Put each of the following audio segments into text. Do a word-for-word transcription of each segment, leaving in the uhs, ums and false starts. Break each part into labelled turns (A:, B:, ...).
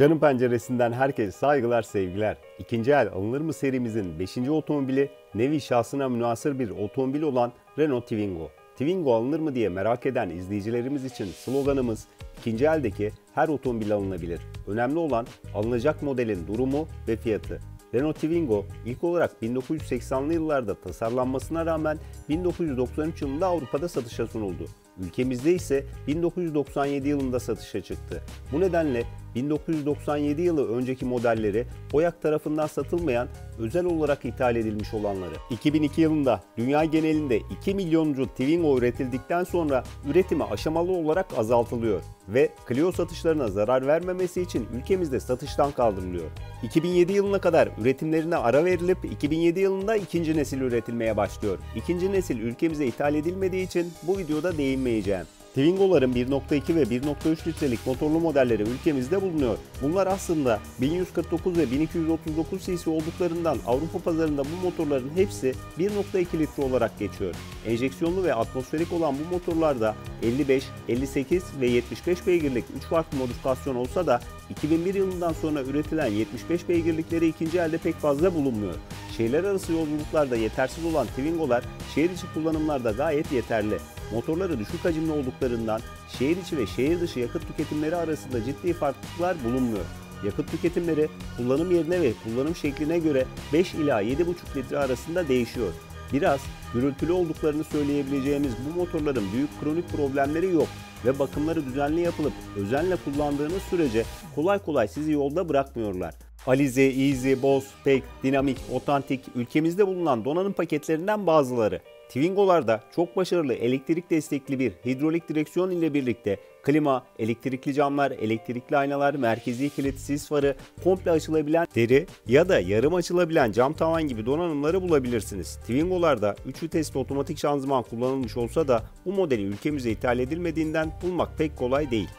A: Canım Penceresi'nden herkese saygılar, sevgiler. İkinci el alınır mı serimizin beşinci otomobili, nevi şahsına münhasır bir otomobil olan Renault Twingo. Twingo alınır mı diye merak eden izleyicilerimiz için sloganımız, ikinci eldeki her otomobil alınabilir. Önemli olan alınacak modelin durumu ve fiyatı. Renault Twingo ilk olarak bin dokuz yüz seksenli yıllarda tasarlanmasına rağmen bin dokuz yüz doksan üç yılında Avrupa'da satışa sunuldu. Ülkemizde ise bin dokuz yüz doksan yedi yılında satışa çıktı. Bu nedenle bin dokuz yüz doksan yedi yılı önceki modelleri OYAK tarafından satılmayan, özel olarak ithal edilmiş olanları. iki bin iki yılında dünya genelinde iki milyoncu Twingo üretildikten sonra üretimi aşamalı olarak azaltılıyor ve Clio satışlarına zarar vermemesi için ülkemizde satıştan kaldırılıyor. iki bin yedi yılına kadar üretimlerine ara verilip iki bin yedi yılında ikinci nesil üretilmeye başlıyor. İkinci nesil ülkemize ithal edilmediği için bu videoda değinmeyeceğim. Twingo'ların bir nokta iki ve bir nokta üç litrelik motorlu modelleri ülkemizde bulunuyor. Bunlar aslında bin yüz kırk dokuz ve bin iki yüz otuz dokuz cc olduklarından Avrupa pazarında bu motorların hepsi bir nokta iki litre olarak geçiyor. Enjeksiyonlu ve atmosferik olan bu motorlarda elli beş, elli sekiz ve yetmiş beş beygirlik üç farklı modifikasyon olsa da iki bin bir yılından sonra üretilen yetmiş beş beygirlikleri ikinci elde pek fazla bulunmuyor. Şehirler arası yolculuklarda yetersiz olan Twingo'lar şehir içi kullanımlarda gayet yeterli. Motorları düşük hacimli olduklarından şehir içi ve şehir dışı yakıt tüketimleri arasında ciddi farklılıklar bulunmuyor. Yakıt tüketimleri kullanım yerine ve kullanım şekline göre beş ila yedi buçuk litre arasında değişiyor. Biraz gürültülü olduklarını söyleyebileceğimiz bu motorların büyük kronik problemleri yok ve bakımları düzenli yapılıp özenle kullandığınız sürece kolay kolay sizi yolda bırakmıyorlar. Alize, Easy, Boss, Spec, Dynamic, Authentic ülkemizde bulunan donanım paketlerinden bazıları. Twingo'larda çok başarılı elektrik destekli bir hidrolik direksiyon ile birlikte klima, elektrikli camlar, elektrikli aynalar, merkezi kilit, sis farı, komple açılabilen deri ya da yarım açılabilen cam tavan gibi donanımları bulabilirsiniz. Twingo'larda üç vitesli otomatik şanzıman kullanılmış olsa da bu modeli ülkemize ithal edilmediğinden bulmak pek kolay değil.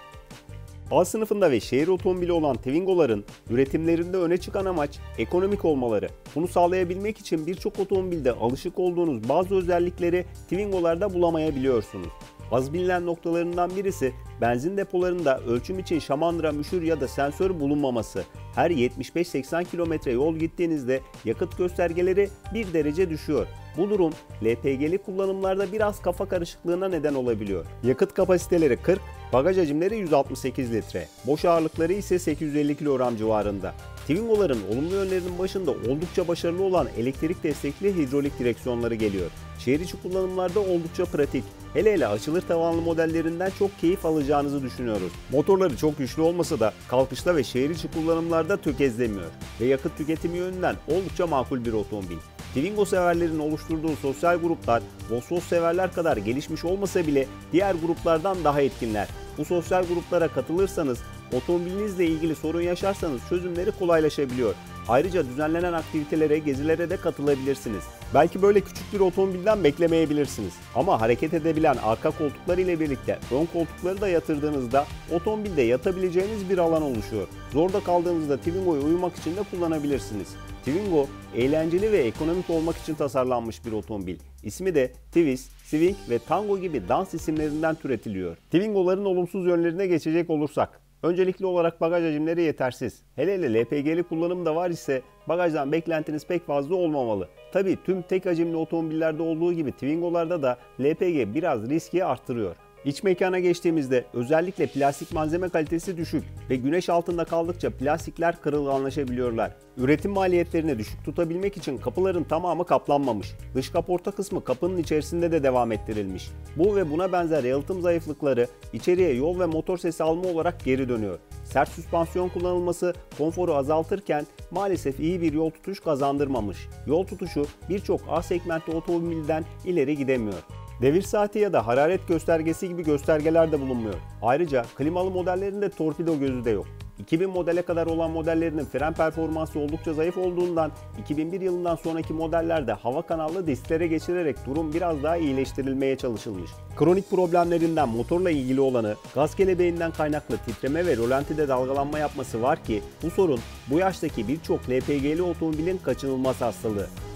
A: A sınıfında ve şehir otomobili olan Twingo'ların üretimlerinde öne çıkan amaç ekonomik olmaları. Bunu sağlayabilmek için birçok otomobilde alışık olduğunuz bazı özellikleri Twingo'larda bulamayabiliyorsunuz. Az bilinen noktalarından birisi benzin depolarında ölçüm için şamandıra, müşür ya da sensör bulunmaması. Her yetmiş beş seksen kilometre yol gittiğinizde yakıt göstergeleri bir derece düşüyor. Bu durum L P G'li kullanımlarda biraz kafa karışıklığına neden olabiliyor. Yakıt kapasiteleri kırk, bagaj hacimleri yüz altmış sekiz litre, boş ağırlıkları ise sekiz yüz elli kilogram civarında. Twingo'ların olumlu yönlerinin başında oldukça başarılı olan elektrik destekli hidrolik direksiyonları geliyor. Şehir içi kullanımlarda oldukça pratik. Hele hele açılır tavanlı modellerinden çok keyif alacağınızı düşünüyoruz. Motorları çok güçlü olmasa da kalkışta ve şehir içi kullanımlarda tökezlemiyor ve yakıt tüketimi yönünden oldukça makul bir otomobil. Twingo severlerin oluşturduğu sosyal gruplar Vosvos severler kadar gelişmiş olmasa bile diğer gruplardan daha etkinler. Bu sosyal gruplara katılırsanız, otomobilinizle ilgili sorun yaşarsanız çözümleri kolaylaşabiliyor. Ayrıca düzenlenen aktivitelere, gezilere de katılabilirsiniz. Belki böyle küçük bir otomobilden beklemeyebilirsiniz. Ama hareket edebilen arka koltukları ile birlikte ön koltukları da yatırdığınızda otomobilde yatabileceğiniz bir alan oluşuyor. Zorda kaldığınızda Twingo'yu uyumak için de kullanabilirsiniz. Twingo, eğlenceli ve ekonomik olmak için tasarlanmış bir otomobil. İsmi de Twist, Swing ve Tango gibi dans isimlerinden türetiliyor. Twingo'ların olumsuz yönlerine geçecek olursak, öncelikli olarak bagaj hacimleri yetersiz. Hele hele L P G'li kullanım da var ise bagajdan beklentiniz pek fazla olmamalı. Tabii tüm tek hacimli otomobillerde olduğu gibi Twingo'larda da L P G biraz riski arttırıyor. İç mekana geçtiğimizde özellikle plastik malzeme kalitesi düşük ve güneş altında kaldıkça plastikler kırılganlaşabiliyorlar. Üretim maliyetlerini düşük tutabilmek için kapıların tamamı kaplanmamış. Dış kaporta kısmı kapının içerisinde de devam ettirilmiş. Bu ve buna benzer yalıtım zayıflıkları içeriye yol ve motor sesi alma olarak geri dönüyor. Sert süspansiyon kullanılması konforu azaltırken maalesef iyi bir yol tutuş kazandırmamış. Yol tutuşu birçok A segmentli otomobilden ileri gidemiyor. Devir saati ya da hararet göstergesi gibi göstergeler de bulunmuyor. Ayrıca klimalı modellerinde torpido gözü de yok. iki bin modele kadar olan modellerinin fren performansı oldukça zayıf olduğundan iki bin bir yılından sonraki modellerde hava kanallı disklere geçirerek durum biraz daha iyileştirilmeye çalışılmış. Kronik problemlerinden motorla ilgili olanı, gaz kelebeğinden kaynaklı titreme ve rolantide dalgalanma yapması var ki bu sorun bu yaştaki birçok L P G'li otomobilin kaçınılmaz hastalığı.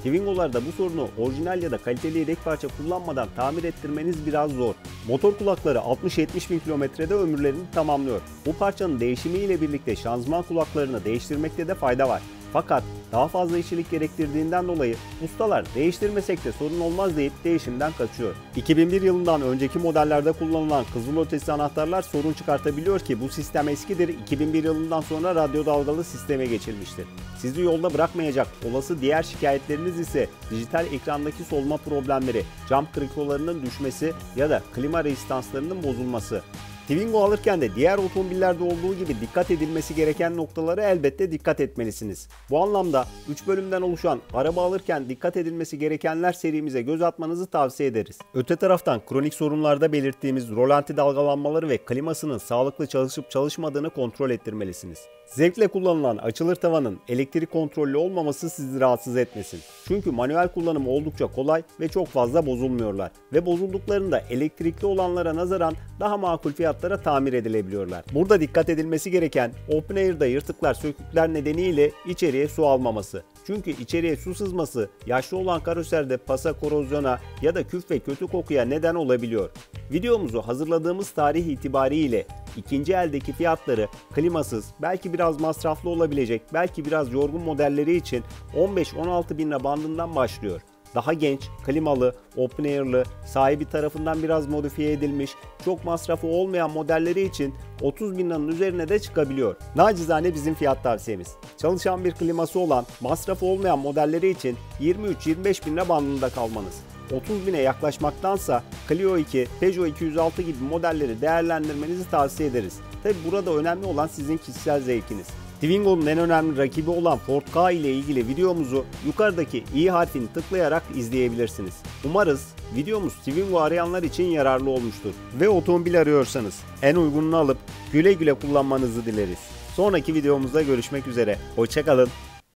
A: Twingo'larda bu sorunu orijinal ya da kaliteli yedek parça kullanmadan tamir ettirmeniz biraz zor. Motor kulakları altmış yetmiş bin kilometrede ömürlerini tamamlıyor. Bu parçanın değişimiyle birlikte şanzıman kulaklarını değiştirmekte de fayda var. Fakat daha fazla işçilik gerektirdiğinden dolayı ustalar değiştirmesek de sorun olmaz deyip değişimden kaçıyor. iki bin bir yılından önceki modellerde kullanılan kızılötesi anahtarlar sorun çıkartabiliyor ki bu sistem eskidir. iki bin bir yılından sonra radyo dalgalı sisteme geçilmiştir. Sizi yolda bırakmayacak olası diğer şikayetleriniz ise dijital ekrandaki solma problemleri, cam krikolarının düşmesi ya da klima rezistanslarının bozulması. Twingo alırken de diğer otomobillerde olduğu gibi dikkat edilmesi gereken noktalara elbette dikkat etmelisiniz. Bu anlamda üç bölümden oluşan araba alırken dikkat edilmesi gerekenler serimize göz atmanızı tavsiye ederiz. Öte taraftan kronik sorunlarda belirttiğimiz rolanti dalgalanmaları ve klimasının sağlıklı çalışıp çalışmadığını kontrol ettirmelisiniz. Zevkle kullanılan açılır tavanın elektrik kontrollü olmaması sizi rahatsız etmesin. Çünkü manuel kullanımı oldukça kolay ve çok fazla bozulmuyorlar. Ve bozulduklarında elektrikli olanlara nazaran daha makul fiyatlara tamir edilebiliyorlar. Burada dikkat edilmesi gereken Open Air'da yırtıklar sökükler nedeniyle içeriye su almaması. Çünkü içeriye su sızması yaşlı olan karoserde pasa korozyona ya da küf ve kötü kokuya neden olabiliyor. Videomuzu hazırladığımız tarih itibariyle ikinci eldeki fiyatları klimasız, belki biraz masraflı olabilecek, belki biraz yorgun modelleri için on beş on altı bin lira bandından başlıyor. Daha genç, klimalı, open air'lı, sahibi tarafından biraz modifiye edilmiş, çok masrafı olmayan modelleri için otuz bin liranın üzerine de çıkabiliyor. Nacizane bizim fiyat tavsiyemiz. Çalışan bir kliması olan, masrafı olmayan modelleri için yirmi üç yirmi beş bin lira bandında kalmanız. otuz bine yaklaşmaktansa Clio iki, Peugeot iki yüz altı gibi modelleri değerlendirmenizi tavsiye ederiz. Tabi burada önemli olan sizin kişisel zevkiniz. Twingo'nun en önemli rakibi olan Ford Ka ile ilgili videomuzu yukarıdaki i harfini tıklayarak izleyebilirsiniz. Umarız videomuz Twingo arayanlar için yararlı olmuştur ve otomobil arıyorsanız en uygununu alıp güle güle kullanmanızı dileriz. Sonraki videomuzda görüşmek üzere. Hoşça kalın.